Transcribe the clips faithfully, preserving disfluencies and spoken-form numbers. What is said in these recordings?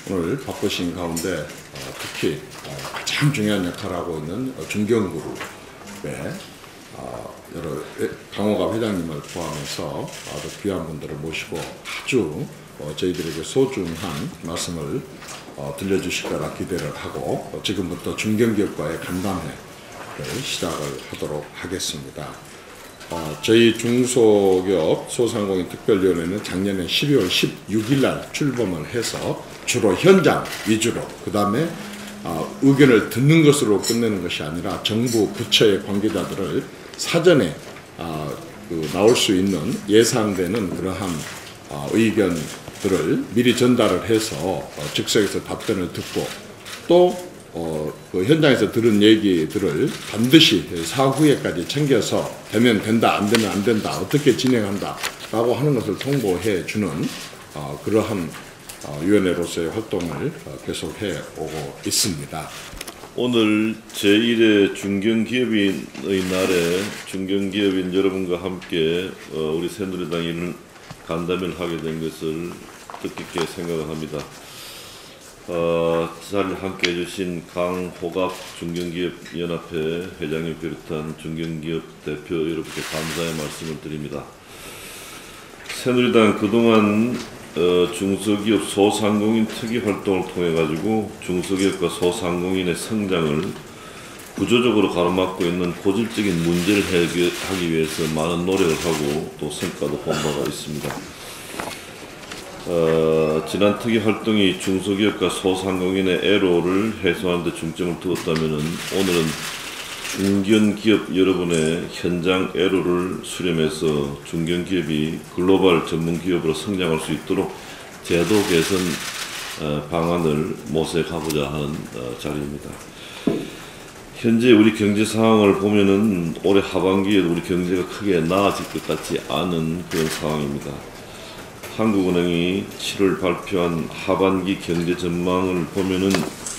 오늘 바쁘신 가운데 특히 가장 중요한 역할을 하고 있는 중견그룹의 여러 강호갑 회장님을 포함해서 아주 귀한 분들을 모시고 아주 저희들에게 소중한 말씀을 들려주실 거라 기대를 하고 지금부터 중견기업과의 간담회를 시작을 하도록 하겠습니다. 어, 저희 중소기업 소상공인 특별위원회는 작년에 십이월 십육일 날 출범을 해서 주로 현장 위주로 그 다음에 어, 의견을 듣는 것으로 끝내는 것이 아니라 정부 부처의 관계자들을 사전에 어, 그 나올 수 있는 예상되는 그러한 어, 의견들을 미리 전달을 해서 어, 즉석에서 답변을 듣고 또 어, 그 현장에서 들은 얘기들을 반드시 사후에까지 챙겨서 되면 된다, 안 되면 안 된다, 어떻게 진행한다 라고 하는 것을 통보해 주는 어, 그러한 어, 위원회로서의 활동을 어, 계속해 오고 있습니다. 오늘 제일회 중견기업인의 날에 중견기업인 여러분과 함께 어, 우리 새누리당이 이런 간담회를 하게 된 것을 뜻깊게 생각을 합니다. 어, 자리를 함께 해주신 강호갑 중견기업연합회 회장님 비롯한 중견기업 대표 여러분께 감사의 말씀을 드립니다. 새누리당 그동안 어, 중소기업 소상공인 특위 활동을 통해 가지고 중소기업과 소상공인의 성장을 구조적으로 가로막고 있는 고질적인 문제를 해결하기 위해서 많은 노력을 하고 또 성과도 본 바가 있습니다. 어, 지난 특위 활동이 중소기업과 소상공인의 애로를 해소하는 데 중점을 두었다면 오늘은 중견기업 여러분의 현장 애로를 수렴해서 중견기업이 글로벌 전문기업으로 성장할 수 있도록 제도 개선 어, 방안을 모색하고자 하는 어, 자리입니다. 현재 우리 경제 상황을 보면은 올해 하반기에 우리 경제가 크게 나아질 것 같지 않은 그런 상황입니다. 한국은행이 칠월 발표한 하반기 경제 전망을 보면은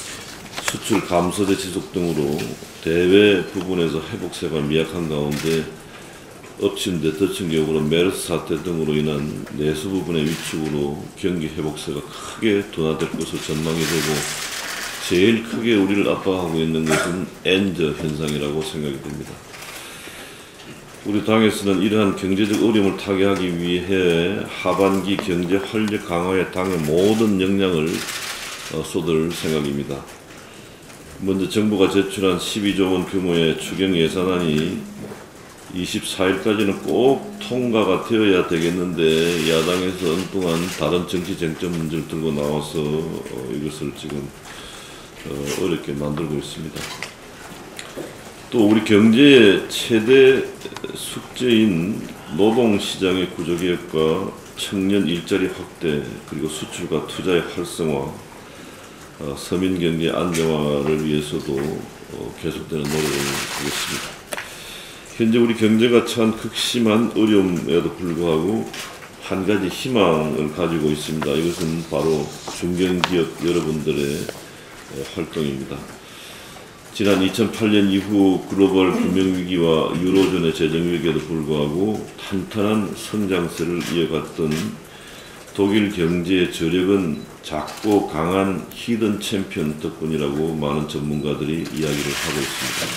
수출 감소세 지속 등으로 대외 부분에서 회복세가 미약한 가운데 엎친 데 덮친 격으로 메르스 사태 등으로 인한 내수 부분의 위축으로 경기 회복세가 크게 둔화될 것으로 전망이 되고 제일 크게 우리를 압박하고 있는 것은 엔저 현상이라고 생각이 됩니다. 우리 당에서는 이러한 경제적 어려움을 타개하기 위해 하반기 경제 활력 강화에 당의 모든 역량을 어, 쏟을 생각입니다. 먼저 정부가 제출한 십이조 원 규모의 추경 예산안이 이십사일까지는 꼭 통과가 되어야 되겠는데 야당에서 엉뚱한 다른 정치 쟁점 문제를 들고 나와서 어, 이것을 지금 어, 어렵게 만들고 있습니다. 또 우리 경제의 최대 숙제인 노동시장의 구조개혁과 청년 일자리 확대 그리고 수출과 투자의 활성화 어, 서민경제 안정화를 위해서도 어, 계속되는 노력을 하겠습니다. 현재 우리 경제가 처한 극심한 어려움에도 불구하고 한 가지 희망을 가지고 있습니다. 이것은 바로 중견기업 여러분들의 활동입니다. 지난 이천팔년 이후 글로벌 금융위기와 유로존의 재정위기에도 불구하고 탄탄한 성장세를 이어갔던 독일 경제의 저력은 작고 강한 히든 챔피언 덕분이라고 많은 전문가들이 이야기를 하고 있습니다.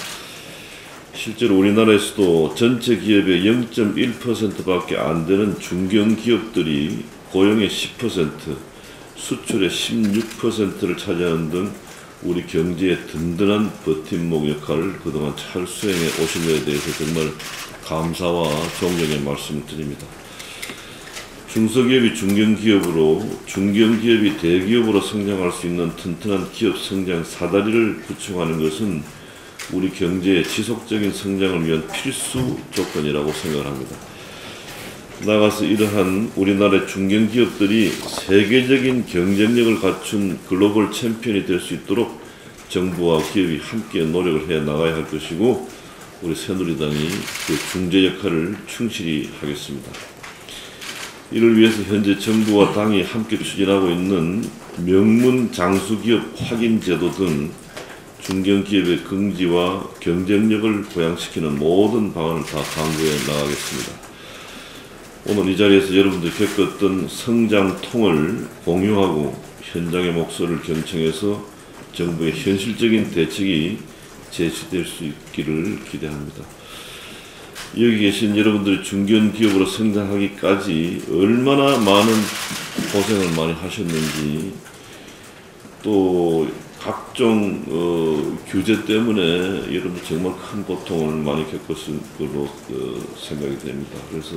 실제로 우리나라에서도 전체 기업의 영 점 일 퍼센트밖에 안 되는 중견기업들이 고용의 십 퍼센트, 수출의 십육 퍼센트를 차지하는 등 우리 경제의 든든한 버팀목 역할을 그동안 잘 수행해 오신 것에 대해서 정말 감사와 존경의 말씀을 드립니다. 중소기업이 중견기업으로, 중견기업이 대기업으로 성장할 수 있는 튼튼한 기업 성장 사다리를 구축하는 것은 우리 경제의 지속적인 성장을 위한 필수 조건이라고 생각합니다. 나아가서 이러한 우리나라의 중견기업들이 세계적인 경쟁력을 갖춘 글로벌 챔피언이 될 수 있도록 정부와 기업이 함께 노력을 해 나가야 할 것이고 우리 새누리당이 그 중재 역할을 충실히 하겠습니다. 이를 위해서 현재 정부와 당이 함께 추진하고 있는 명문 장수기업 확인제도 등 중견기업의 긍지와 경쟁력을 부양시키는 모든 방안을 다 강구해 나가겠습니다. 오늘 이 자리에서 여러분들이 겪었던 성장통을 공유하고 현장의 목소리를 경청해서 정부의 현실적인 대책이 제시될 수 있기를 기대합니다. 여기 계신 여러분들이 중견기업으로 성장하기까지 얼마나 많은 고생을 많이 하셨는지, 또 각종 어, 규제 때문에 여러분들 정말 큰 고통을 많이 겪었을 걸로 어, 생각이 됩니다. 그래서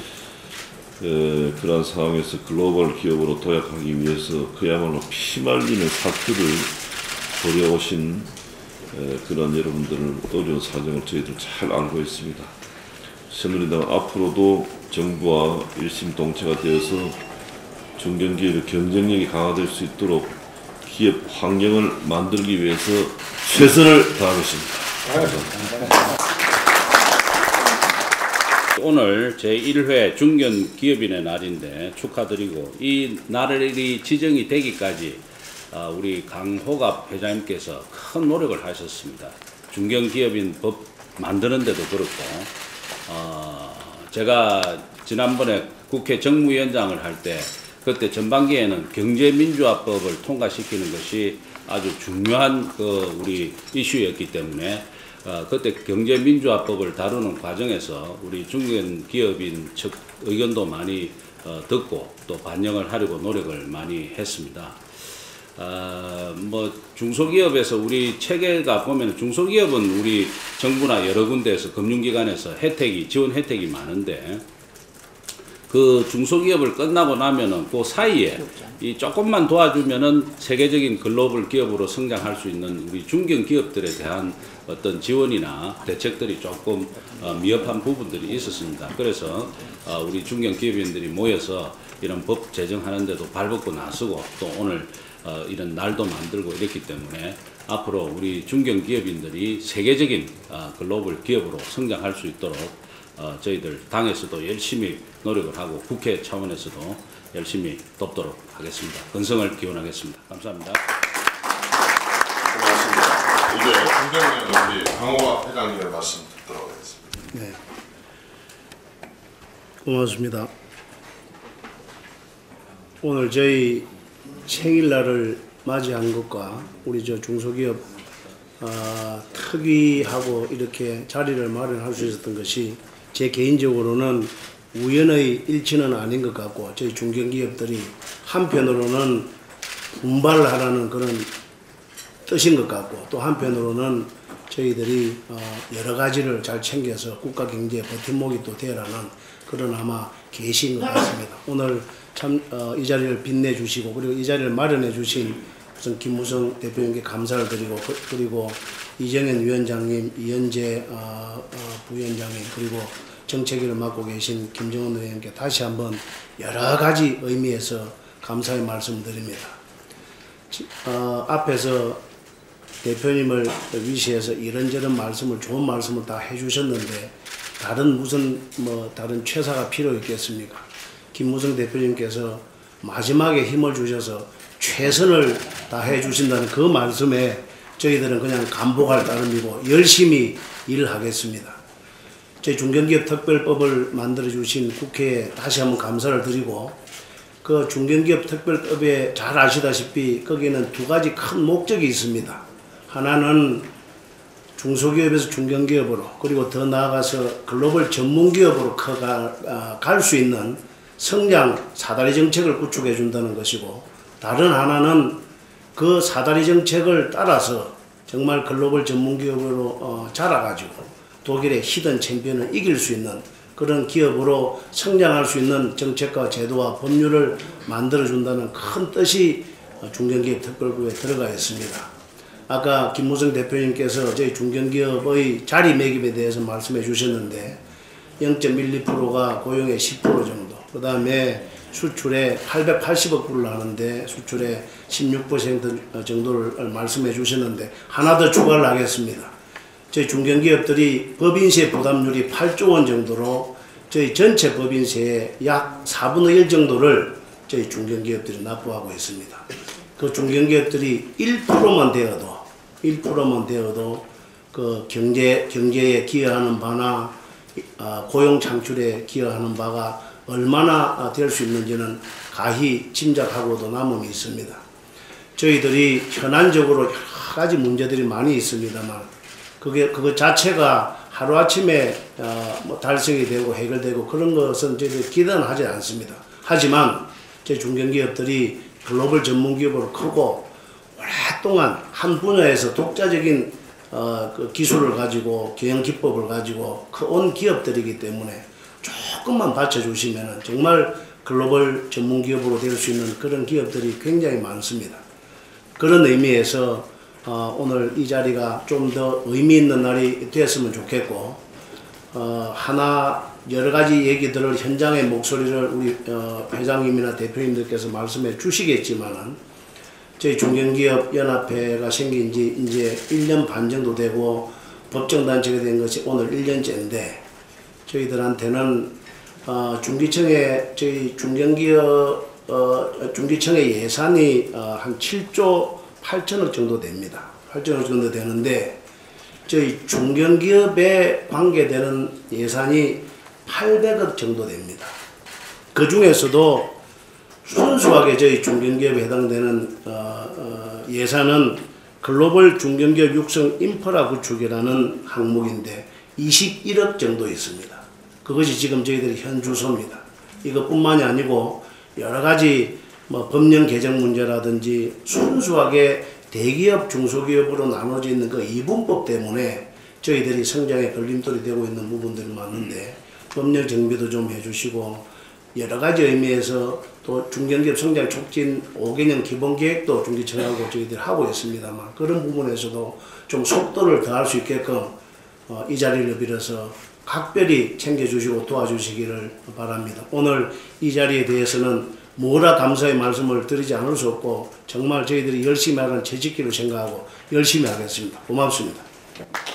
에, 그러한 상황에서 글로벌 기업으로 도약하기 위해서 그야말로 피말리는 사투를 벌여오신 에, 그런 여러분들을 어려운 사정을 저희들 잘 알고 있습니다. 새누리당은 앞으로도 정부와 일심동체가 되어서 중견기업의 경쟁력이 강화될 수 있도록 기업 환경을 만들기 위해서 최선을 다하겠습니다. 감사합니다. 오늘 제일 회 중견기업인의 날인데 축하드리고, 이 날이 지정이 되기까지 우리 강호갑 회장님께서 큰 노력을 하셨습니다. 중견기업인 법 만드는 데도 그렇고, 어, 제가 지난번에 국회 정무위원장을 할 때 그때 전반기에는 경제민주화법을 통과시키는 것이 아주 중요한 그 우리 이슈였기 때문에 어, 그때 경제민주화법을 다루는 과정에서 우리 중견기업인 측 의견도 많이 어, 듣고 또 반영을 하려고 노력을 많이 했습니다. 어, 뭐 중소기업에서 우리 체계가 보면 중소기업은 우리 정부나 여러 군데에서 금융기관에서 혜택이 지원 혜택이 많은데, 그 중소기업을 끝나고 나면은 그 사이에 이 조금만 도와주면은 세계적인 글로벌 기업으로 성장할 수 있는 우리 중견기업들에 대한 어떤 지원이나 대책들이 조금 어, 미흡한 부분들이 있었습니다. 그래서 어, 우리 중견기업인들이 모여서 이런 법 제정하는데도 발벗고 나서고 또 오늘 어, 이런 날도 만들고 이랬기 때문에 앞으로 우리 중견기업인들이 세계적인 어, 글로벌 기업으로 성장할 수 있도록 어, 저희들 당에서도 열심히 노력을 하고 국회 차원에서도 열심히 돕도록 하겠습니다. 건성을 기원하겠습니다. 감사합니다. 고맙습니다. 이제 중견기업 우리 강호갑 회장님의 말씀 듣도록 하겠습니다. 네, 고맙습니다. 오늘 저희 생일날을 맞이한 것과 우리 저 중소기업 어, 특위하고 이렇게 자리를 마련할 수 있었던 것이 제 개인적으로는 우연의 일치는 아닌 것 같고, 저희 중견기업들이 한편으로는 분발하라는 그런 뜻인 것 같고, 또 한편으로는 저희들이 여러 가지를 잘 챙겨서 국가 경제의 버팀목이 또 되라는 그런 아마 계시인 것 같습니다. 오늘 참 이 자리를 빛내주시고, 그리고 이 자리를 마련해 주신 우선 김무성 대표님께 감사를 드리고, 그리고 이정현 위원장님, 이현재 어, 어, 부위원장님, 그리고 정책위를 맡고 계신 김정은 의원님께 다시 한번 여러 가지 의미에서 감사의 말씀드립니다. 어, 앞에서 대표님을 위시해서 이런저런 말씀을, 좋은 말씀을 다 해주셨는데 다른 무슨 뭐 다른 최사가 필요 있겠습니까? 김무성 대표님께서 마지막에 힘을 주셔서 최선을 다해 주신다는 그 말씀에 저희들은 그냥 감복할 따름이고 열심히 일을 하겠습니다. 저희 중견기업 특별법을 만들어 주신 국회에 다시 한번 감사를 드리고, 그 중견기업 특별법에 잘 아시다시피 거기는 두 가지 큰 목적이 있습니다. 하나는 중소기업에서 중견기업으로, 그리고 더 나아가서 글로벌 전문기업으로 갈 수 있는 성장 사다리 정책을 구축해 준다는 것이고, 다른 하나는 그 사다리 정책을 따라서 정말 글로벌 전문기업으로 어, 자라가지고 독일의 히든 챔피언을 이길 수 있는 그런 기업으로 성장할 수 있는 정책과 제도와 법률을 만들어준다는 큰 뜻이 중견기업 특별법에 들어가 있습니다. 아까 김무성 대표님께서 저희 중견기업의 자리매김에 대해서 말씀해 주셨는데 영 점 일이 퍼센트가 고용의 십 퍼센트 정도, 그 다음에 수출에 팔백팔십억 불을 하는데 수출에 십육 퍼센트 정도를 말씀해 주셨는데 하나 더 추가를 하겠습니다. 저희 중견기업들이 법인세 부담률이 팔조 원 정도로 저희 전체 법인세의 약 사분의 일 정도를 저희 중견기업들이 납부하고 있습니다. 그 중견기업들이 일 퍼센트만 되어도 일 퍼센트만 되어도 그 경제, 경제에 기여하는 바나 어, 고용 창출에 기여하는 바가 얼마나 될 수 있는지는 가히 짐작하고도 남음이 있습니다. 저희들이 현안적으로 여러 가지 문제들이 많이 있습니다만 그게 그거 자체가 하루아침에 어, 뭐 달성이 되고 해결되고 그런 것은 저희들 기대는 하지 않습니다. 하지만 저희 중견기업들이 글로벌 전문기업으로 크고 오랫동안 한 분야에서 독자적인 어, 그 기술을 가지고 경영 기법을 가지고 큰 기업들이기 때문에 조금만 받쳐주시면 정말 글로벌 전문기업으로 될 수 있는 그런 기업들이 굉장히 많습니다. 그런 의미에서 어, 오늘 이 자리가 좀 더 의미 있는 날이 되었으면 좋겠고 어, 하나 여러 가지 얘기들을 현장의 목소리를 우리 어, 회장님이나 대표님들께서 말씀해 주시겠지만은 저희 중견기업 연합회가 생긴 지 이제 일 년 반 정도 되고 법정단체가 된 것이 오늘 일 년째인데 저희들한테는 어, 중기청의 저희 중견기업 어, 중기청의 예산이 어, 한 칠조 팔천억 정도 됩니다. 팔천억 정도 되는데 저희 중견기업에 관계되는 예산이 팔백억 정도 됩니다. 그 중에서도 순수하게 저희 중견기업에 해당되는 어, 어, 예산은 글로벌 중견기업 육성 인프라 구축이라는 항목인데 이십일억 정도 있습니다. 그것이 지금 저희들이 현주소입니다. 이것뿐만이 아니고 여러 가지 뭐 법령 개정 문제라든지 순수하게 대기업 중소기업으로 나눠져 있는 그 이분법 때문에 저희들이 성장에 걸림돌이 되고 있는 부분들이 많은데 법령 정비도 좀 해주시고 여러 가지 의미에서 또 중견기업 성장 촉진 오 개년 기본계획도 중기청하고 저희들이 하고 있습니다만 그런 부분에서도 좀 속도를 더할 수 있게끔 어, 이 자리를 빌어서 각별히 챙겨주시고 도와주시기를 바랍니다. 오늘 이 자리에 대해서는 뭐라 감사의 말씀을 드리지 않을 수 없고 정말 저희들이 열심히 하는 재직기를 생각하고 열심히 하겠습니다. 고맙습니다.